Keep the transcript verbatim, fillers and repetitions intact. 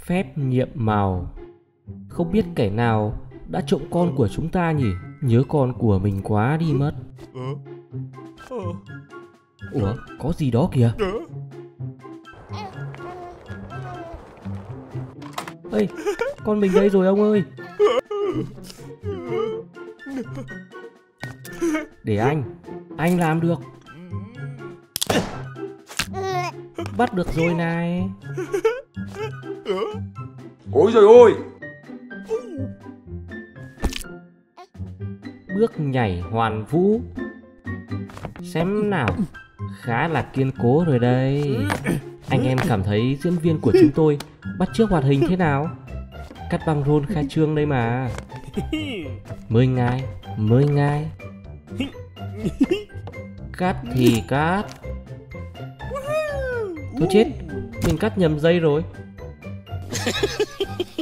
Phép nhiệm màu. Không biết kẻ nào đã trộm con của chúng ta nhỉ? Nhớ con của mình quá đi mất. Ủa, có gì đó kìa. Ê, con mình đây rồi ông ơi. Để anh, anh làm được. Bắt được rồi này. Ôi giời ơi! Bước nhảy hoàn vũ. Xem nào, khá là kiên cố rồi đây. Anh em cảm thấy diễn viên của chúng tôi bắt chước hoạt hình thế nào? Cắt băng rôn khai trương đây mà. Mời ngài, mời ngài. Cắt thì cắt. Thôi chết, mình cắt nhầm dây rồi.